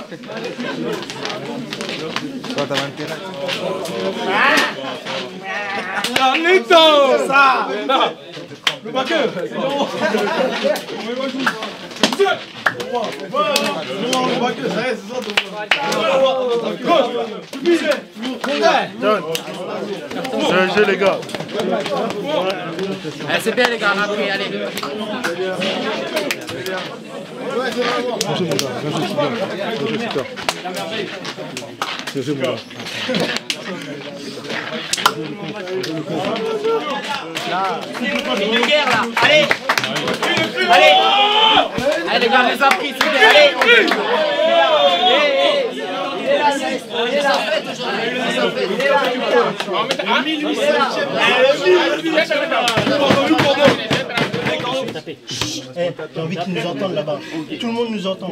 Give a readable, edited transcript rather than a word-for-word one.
Toi, t'as 21 ans. Ça. Le baqueur. C'est un jeu, les gars. C'est bien, les gars, on a pris, allez. Une guerre là, allez. Allez. Allez les gars, les a pris, c'est bien, allez. J'ai envie qu'ils nous entendent là-bas. Tout le monde nous entend.